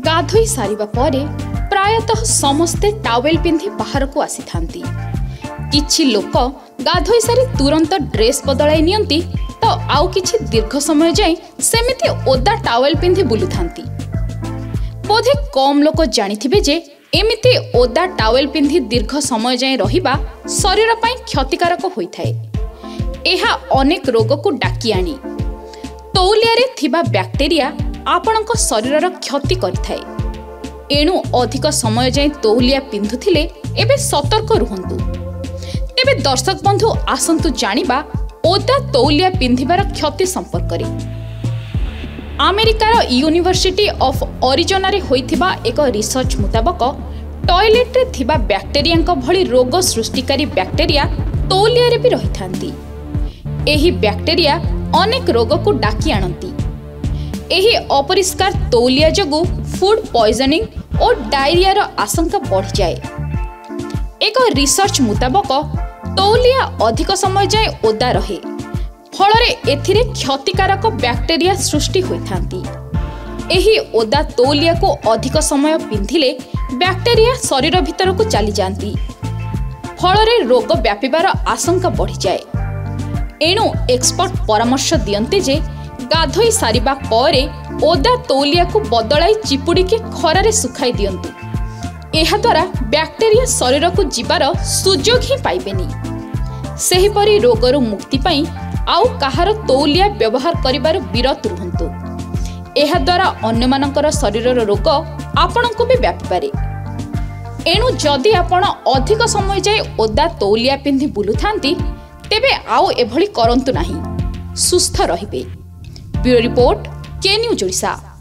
गाधोई सारिबा परे प्रायतः समस्ते टावेल पिंधि बाहर को आसी थांती। किछि लोक गाधोई सारी तुरंत ड्रेस बदलाई नियंती तो आउ किछि दीर्घ समय जाए सेमिति ओदा टावेल पिंधि बुलु थांती। बोधे कम लोक जानिथिबे जे एमिति ओदा टावेल पिंधि दीर्घ समय जाए रहिबा शरीर पई क्षतिकारक होइथाए। एहा अनेक रोग को डाकी आनी। तौलिया रे थिबा बैक्टेरिया आपणक शरीरर क्षति करिथाए। एणु अधिक समय जाए तौलिया पिंधुथिले एबे सतर्क रुहंतु। तेबे दर्शक बंधु आसंतु जानिबा ओदा तौलिया पिंधिबार क्षति संपर्क रे। अमेरिकार यूनिवर्सिटी ऑफ अरिजोना रे होइथिबा एक रिसर्च मुताबक टॉयलेट रे थिबा बैक्टेरिया भली रोग सृष्टिकारी बैक्टेरिया तौलिया रे भी रहिथांती। एही बैक्टेरिया अनेक रोग को डाकी आनती। एही अपरिष्कार तौलिया जगु फूड पॉइजनिंग और डायरिया आशंका बढ़ी जाए। एक रिसर्च मुताबक तौलिया अधिक समय जाए ओदा रहे, फलरे एथिरे क्षतिकारक बैक्टेरिया सृष्टि होइथांती। एही ओदा तौलिया को अधिक समय पिंधिले बैक्टेरिया शरीर भितर को चली जाती, फलरे रोग व्यापिबार आशंका बढ़ी जाए। एणु एक्सपर्ट परामर्श दियंते जे गाधोई सारिबा परे ओदा तौलिया को बदलाई चिपुड़ी के खरारे सुखाई दियंतु। एहा द्वारा बैक्टेरिया शरीर को जीवार सुजोग ही पाइबेनी। सेहिपरि रोगरु मुक्ति पाई आउ काहार तौलिया व्यवहार करिबार विरत रुहंतु। एहा द्वारा अन्य मानकर शरीरर रोग आपणको भी व्यापी पारे। एणु जदि आपण अधिक समय जाए ओदा तौलिया पिंधि बुलुथांती तेबे आउ एभली करंतु नाही, सुस्थ रहिबे। Bureau report, K news Odisha.